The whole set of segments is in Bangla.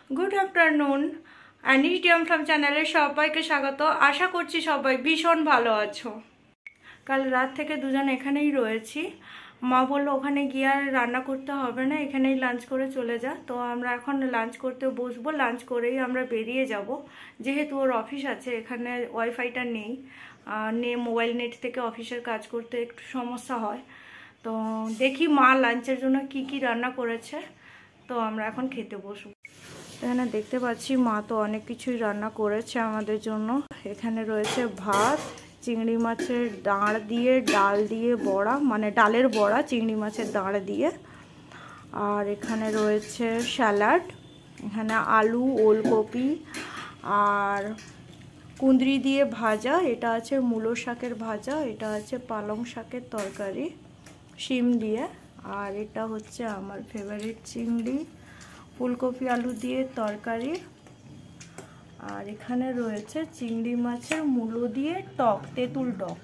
गुड आफ्टरनुन অ্যানিডিয়াম ফার্ম চ্যানেলে সবাইকে স্বাগত। আশা করছি সবাই ভীষণ ভালো আছো। কাল রাত থেকে দুজন এখানেই রয়েছি। মা বললো ওখানে গিয়ে আর রান্না করতে হবে না, এখানেই লাঞ্চ করে চলে যা। তো আমরা এখন লাঞ্চ করতে বসবো, লাঞ্চ করেই আমরা বেরিয়ে যাব। যেহেতু ওর অফিস আছে, এখানে ওয়াইফাইটা নেই, মোবাইল নেট থেকে অফিসের কাজ করতে একটু সমস্যা হয়। তো দেখি মা লাঞ্চের জন্য কি কি রান্না করেছে, তো আমরা এখন খেতে বসবো। এখানে দেখতে পাচ্ছি মা তো অনেক কিছুই রান্না করেছে আমাদের জন্য। এখানে রয়েছে ভাত, চিংড়ি মাছের দাঁড় দিয়ে, ডাল দিয়ে বড়া, মানে ডালের বড়া চিংড়ি মাছের দাঁড় দিয়ে। আর এখানে রয়েছে স্যালাড, এখানে আলু, ওলকপি আর কুঁদরি দিয়ে ভাজা, এটা আছে মূলো শাকের ভাজা, এটা আছে পালং শাকের তরকারি শিম দিয়ে, আর এটা হচ্ছে আমার ফেভারিট চিংড়ি ফুলকপি আলু দিয়ে তরকারি। আর এখানে রয়েছে চিংড়ি মাছের মূলো দিয়ে টক, তেঁতুল টক।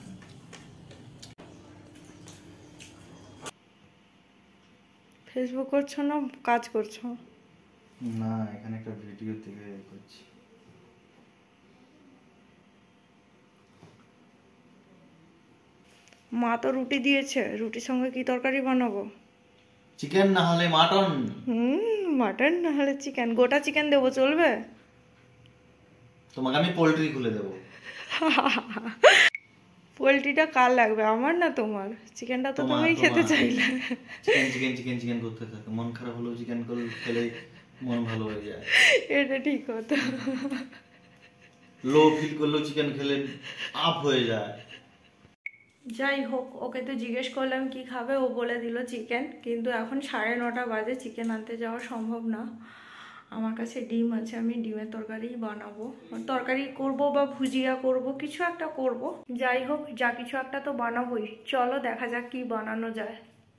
ফেসবুক করছো না কাজ করছো? না, এখানে একটা ভিডিও দেখে করছি। মা তো রুটি দিয়েছে, রুটির সঙ্গে কি তরকারি বানাবো? চিকেন না হলে মাটন। মাটন না হলে চিকেন। গোটা চিকেন দেবো, চলবে? তোমাকে আমি পোল্ট্রি খুলে দেবো। পোলট্রিটা কার লাগবে, আমার না তোমার? চিকেনটা তো তুমিই খেতে চাইলে। চিকেন চিকেন চিকেন চিকেন করতে থাকে, মন খারাপ হলেও চিকেন খেলে মন ভালো হয়ে যায়। এটা ঠিক কথা। লো ফিল করলেও চিকেন খেলে আপ হয়ে যায়। যাই হোক, ওকে তো জিজ্ঞেস করলাম কি খাবে, ও বলে দিল চিকেন। কিন্তু এখন 9:30 বাজে, চিকেন আনতে যাওয়া সম্ভব না। আমার কাছে ডিম আছে, আমি ডিমের তরকারিই বানাবো। তরকারি করব বা ভুজিয়া করব, কিছু একটা করব। যাই হোক, যা কিছু একটা তো বানাবোই। চলো দেখা যাক কি বানানো যায়।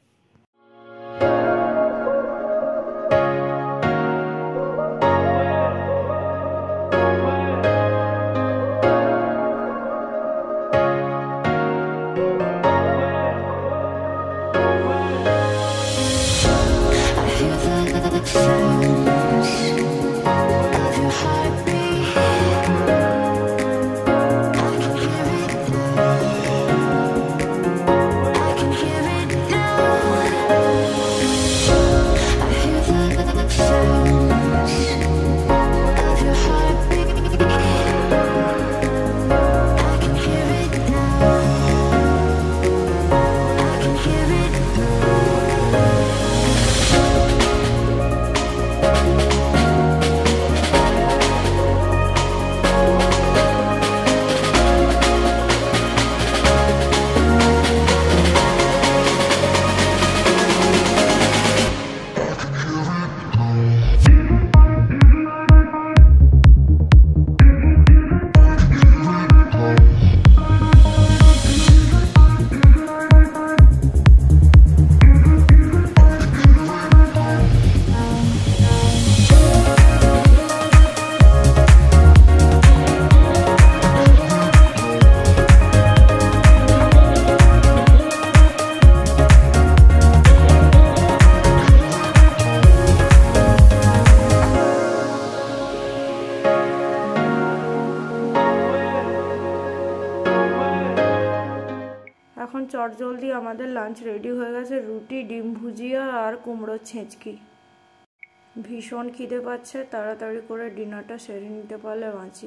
এখন চটজলদি আমাদের লাঞ্চ রেডি হয়ে গেছে। রুটি, ডিম ভুজিয়া আর কুমড়োর ছেঁচকি। ভীষণ খিদে পাচ্ছে, তাড়াতাড়ি করে ডিনারটা সেরে নিতে পারলে বাঁচি।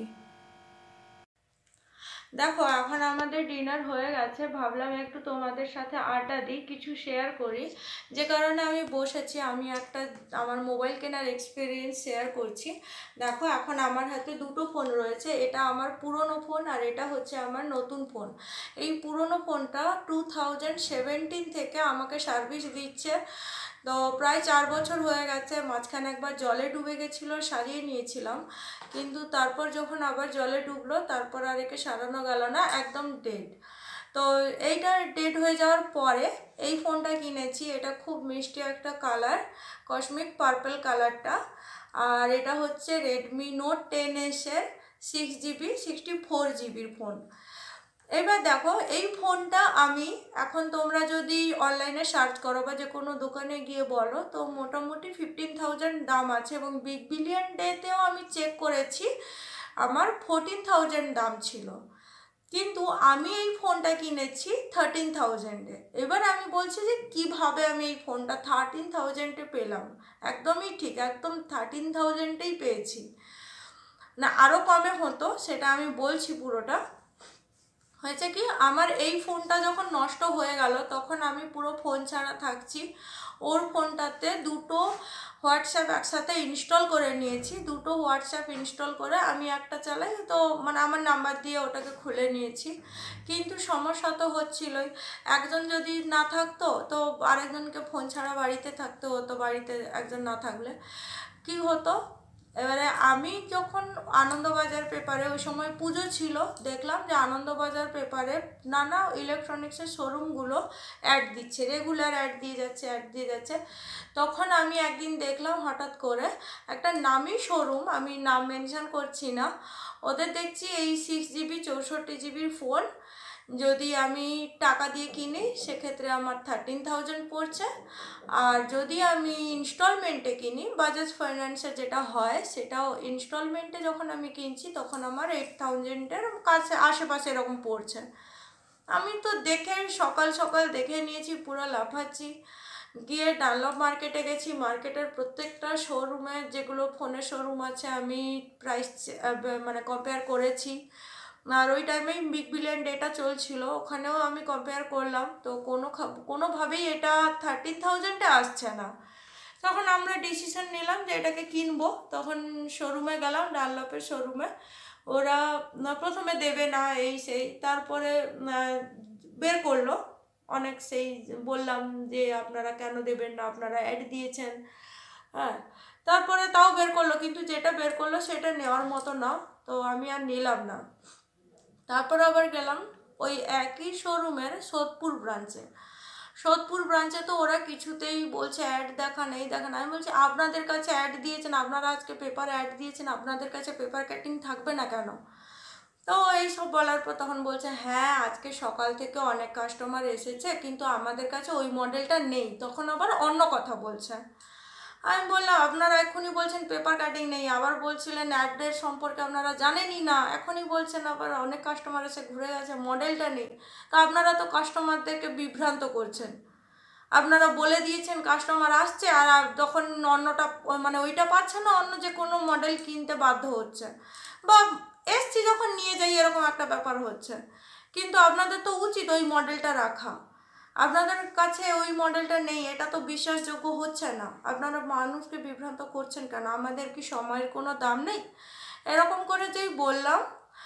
দেখো এখন আমাদের ডিনার হয়ে গেছে, ভাবলাম একটু তোমাদের সাথে আড্ডা দিই, কিছু শেয়ার করি। যে কারণে আমি বসেছি, আমি একটা আমার মোবাইল কেনার এক্সপিরিয়েন্স শেয়ার করছি। দেখো এখন আমার হাতে দুটো ফোন রয়েছে, এটা আমার পুরনো ফোন আর এটা হচ্ছে আমার নতুন ফোন। এই পুরনো ফোনটা 2017 থেকে আমাকে সার্ভিস দিচ্ছে। তো প্রায় 4 বছর হয়ে গেছে। মাঝখানে একবার জলে ডুবে গেছিলো, সারিয়ে নিয়েছিলাম, কিন্তু তারপর যখন আবার জলে ডুবলো তারপর আর একে সারানো গেল না, একদম ডেড। তো এইটা ডেড হয়ে যাওয়ার পরে এই ফোনটা কিনেছি। এটা খুব মিষ্টি একটা কালার, কসমিক পার্পল কালারটা। আর এটা হচ্ছে রেডমি নোট 10S এর 6GB 64GB ফোন। এবার দেখো এই ফোনটা আমি এখন তোমরা যদি অনলাইনে সার্চ করো বা যে কোনো দোকানে গিয়ে বলো তো মোটামুটি 15,000 দাম আছে, এবং বিগ বিলিয়ন ডেতেও আমি চেক করেছি আমার 14,000 দাম ছিল, কিন্তু আমি এই ফোনটা কিনেছি 13,000-এ। এবার আমি বলছি যে কিভাবে আমি এই ফোনটা 13,000-এ পেলাম। একদমই ঠিক, একদম 13,000-এই পেয়েছি, না আরও কমে হতো, সেটা আমি বলছি পুরোটা। হয়েছে কি, আমার এই ফোনটা যখন নষ্ট হয়ে গেল তখন আমি পুরো ফোন ছাড়া থাকছি। ওর ফোনটাতে দুটো হোয়াটসঅ্যাপ একসাথে ইনস্টল করে নিয়েছি, দুটো হোয়াটসঅ্যাপ ইনস্টল করে আমি একটা চালাই, তো মানে আমার নাম্বার দিয়ে ওটাকে খুলে নিয়েছি। কিন্তু সমস্যা তো হচ্ছিলই, একজন যদি না থাকতো তো আরেকজনকে ফোন ছাড়া বাড়িতে থাকতে হতো, বাড়িতে একজন না থাকলে কি হতো। এবারে আমি যখন আনন্দবাজার পেপারে, ওই সময় পুজো ছিল, দেখলাম যে আনন্দবাজার পেপারে নানা ইলেকট্রনিক্সের শোরুমগুলো অ্যাড দিচ্ছে, রেগুলার অ্যাড দিয়ে যাচ্ছে। তখন আমি একদিন দেখলাম হঠাৎ করে একটা নামি শোরুম, আমি নাম মেনশন করছি না, ওদের দেখছি এই 6GB 64GB ফোন যদি আমি টাকা দিয়ে কিনি সেক্ষেত্রে আমার 13,000 পড়ছে, আর যদি আমি ইনস্টলমেন্টে কিনি বাজাজ ফাইন্যান্সে যেটা হয় সেটাও ইনস্টলমেন্টে যখন আমি কিনছি তখন আমার 8,000-এর কাছে আশেপাশে এরকম পড়ছে। আমি তো দেখে সকাল সকাল দেখে নিয়েছি, পুরো লাফাচ্ছি, গিয়ে ডানলপ মার্কেটে গেছি, মার্কেটের প্রত্যেকটা শোরুমে যেগুলো ফোনের শোরুম আছে আমি প্রাইস মানে কম্পেয়ার করেছি। আর ওই টাইমেই বিগ বিলিয়ন ডেটা চলছিল, ওখানেও আমি কম্পেয়ার করলাম, তো কোনোভাবেই এটা 13,000-এ আসছে না। তখন আমরা ডিসিশন নিলাম যে এটাকে কিনবো। তখন শোরুমে গেলাম, ডানলপের শোরুমে। ওরা প্রথমে দেবে না এই সেই, তারপরে বের করলো অনেক, সেই বললাম যে আপনারা কেন দেবেন না, আপনারা অ্যাড দিয়েছেন, হ্যাঁ, তারপরে তাও বের করলো, কিন্তু যেটা বের করলো সেটা নেওয়ার মতো না, তো আমি আর নিলাম না। তারপর আবার গেলাম ওই একই শোরুমের সোদপুর ব্রাঞ্চে তো ওরা কিছুতেই বলছে অ্যাড দেখান, এই দেখান। আমি বলছি আপনাদের কাছে অ্যাড দিয়েছেন, আপনারা আজকে পেপার অ্যাড দিয়েছেন, আপনাদের কাছে পেপার কাটিং থাকবে না কেন? তো এইসব বলার পর তখন বলছে হ্যাঁ আজকে সকাল থেকে অনেক কাস্টমার এসেছে কিন্তু আমাদের কাছে ওই মডেলটা নেই। তখন আবার অন্য কথা বলছে। আমি বললাম আপনারা এখনই বলছেন পেপার কাটিং নেই, আবার বলছিলেন অ্যাডের সম্পর্কে আপনারা জানেনই না, এখনই বলছেন আবার অনেক কাস্টমার এসে ঘুরে গেছে, মডেলটা নেই। তো আপনারা তো কাস্টমারদেরকে বিভ্রান্ত করছেন। আপনারা বলে দিয়েছেন কাস্টমার আসছে আর তখন অন্যটা মানে ওইটা পাচ্ছে না, অন্য যে কোনো মডেল কিনতে বাধ্য হচ্ছে, বা এসছি যখন নিয়ে যাই এরকম একটা ব্যাপার হচ্ছে। কিন্তু আপনাদের তো উচিত ওই মডেলটা রাখা, আপনাদের কাছে ওই মডেলটা নেই, এটা তো বিশ্বাসযোগ্য হচ্ছে না। আপনারা মানুষকে বিভ্রান্ত করছেন কেন? আমাদের কি সময়ের কোনো দাম নেই? এরকম করে যেই বললাম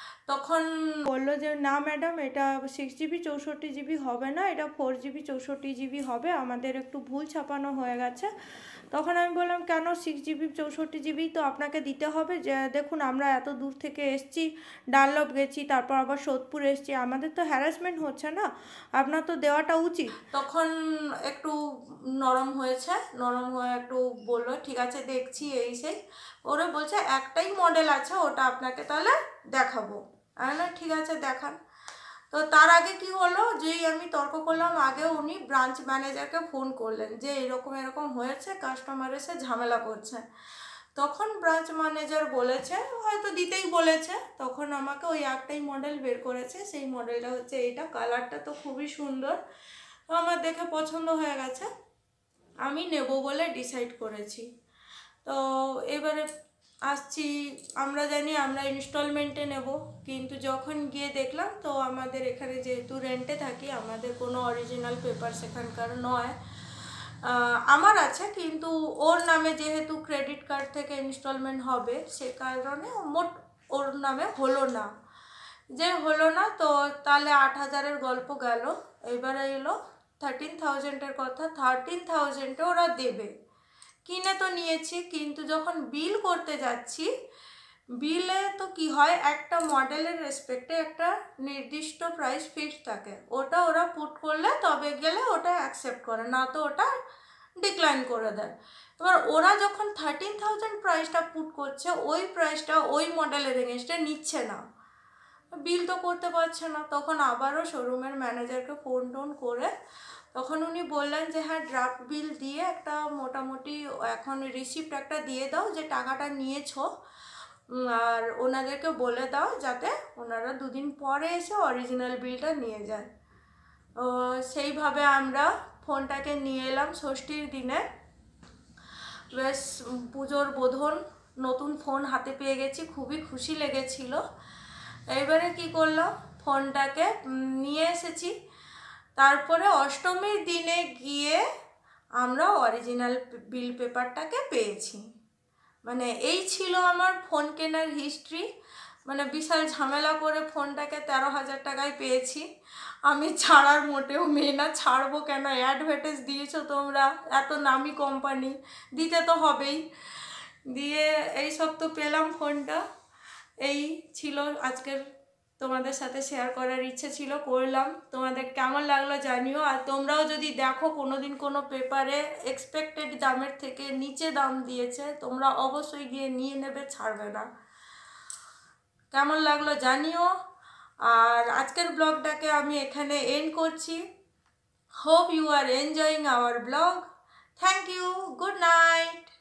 তখন বললো যে না ম্যাডাম এটা 6GB 64GB হবে না, এটা 4GB 64GB হবে, আমাদের একটু ভুল ছাপানো হয়ে গেছে। তখন আমি বললাম কেন 6GB 64GB তো আপনাকে দিতে হবে, যে দেখুন আমরা এত দূর থেকে এসছি, ডানলপ গেছি, তারপর আবার সোদপুর এসছি, আমাদের তো হ্যারাসমেন্ট হচ্ছে না, আপনার তো দেওয়াটা উচিত। তখন একটু নরম হয়েছে, নরম হয়ে একটু বললো ঠিক আছে দেখছি এই সেই। ওরা বলছে একটাই মডেল আছে ওটা আপনাকে তাহলে দেখাবো। আমি না ঠিক আছে দেখান। তো তার আগে কি হলো, যেই আমি তর্ক করলাম আগে উনি ব্রাঞ্চ ম্যানেজারকে ফোন করলেন যে এরকম এরকম হয়েছে, কাস্টমার এসে ঝামেলা করছে। তখন ব্রাঞ্চ ম্যানেজার বলেছে, হয়তো দিতেই বলেছে, তখন আমাকে ওই একটাই মডেল বের করেছে, সেই মডেলটা হচ্ছে এইটা। কালারটা তো খুবই সুন্দর, তো আমার দেখে পছন্দ হয়ে গেছে, আমি নেব বলে ডিসাইড করেছি। তো এবারে আসছি, আমরা জানি আমরা ইনস্টলমেন্টে নেব, কিন্তু যখন গিয়ে দেখলাম তো আমাদের এখানে যেহেতু রেন্টে থাকি আমাদের কোনো অরিজিনাল পেপার সেখানকার নয়, আমার আছে কিন্তু ওর নামে যেহেতু ক্রেডিট কার্ড থেকে ইনস্টলমেন্ট হবে সে কারণে মোট ওর নামে হলো না, যে হলো না। তো তাহলে 8,000-এর গল্প গেল। এবারে এলো 13,000-এর কথা। 13,000-এ ওরা দেবে, কিনে তো নিয়েছি, কিন্তু যখন বিল করতে যাচ্ছি বিলে তো কি হয়, একটা মডেলের রেসপেক্টে একটা নির্দিষ্ট প্রাইস ফিক্সড থাকে, ওটা ওরা পুট করলে তবে গেলে ওটা অ্যাকসেপ্ট করে, না তো ওটা ডিক্লাইন করে দেয়। এবার ওরা যখন 13,000 প্রাইসটা পুট করছে ওই প্রাইসটা ওই মডেলের এগেনস্টে নিচ্ছে না, বিল তো করতে পারছে না। তখন আবারও শোরুমের ম্যানেজারকে ফোন টোন করে তখন উনি বললেন যে হ্যাঁ ড্রাফট বিল দিয়ে একটা মোটামুটি এখন রিসিপ্ট একটা দিয়ে দাও যে টাকাটা নিয়েছো, আর ওনাদেরকে বলে দাও যাতে ওনারা দুদিন পরে এসে অরিজিনাল বিলটা নিয়ে যায়। সেইভাবে আমরা ফোনটাকে নিয়ে এলাম ষষ্ঠীর দিনে। বেশ পুজোর বোধন নতুন ফোন হাতে পেয়ে গেছি, খুবই খুশি লেগেছিল। এইবারে কি করলাম, ফোনটাকে নিয়ে এসেছি। তারপরে অষ্টমীর দিনে গিয়ে আমরা অরিজিনাল বিল পেপারটাকে পেয়েছি। মানে এই ছিল আমার ফোন কেনার হিস্ট্রি। মানে বিশাল ঝামেলা করে ফোনটাকে 13,000 টাকায় পেয়েছি। আমি ছাড়ার মোটেও মেয়ে না, ছাড়বো কেন, অ্যাডভার্টাইজ দিয়েছো তোমরা, এত নামি কোম্পানি, দিতে তো হবেই। দিয়ে এইসব তো পেলাম ফোনটা। এই ছিল আজকের তোমাদের সাথে শেয়ার করার ইচ্ছে ছিল, করলাম। তোমাদের কেমন লাগলো জানিও। আর তোমরাও যদি দেখো কোনোদিন কোনো পেপারে এক্সপেক্টেড দামের থেকে নিচে দাম দিয়েছে, তোমরা অবশ্যই গিয়ে নিয়ে নেবে, ছাড়বে না। কেমন লাগলো জানিও। আর আজকের ব্লগটাকে আমি এখানে এন্ড করছি। Hope you are enjoying our blog. Thank you, good night.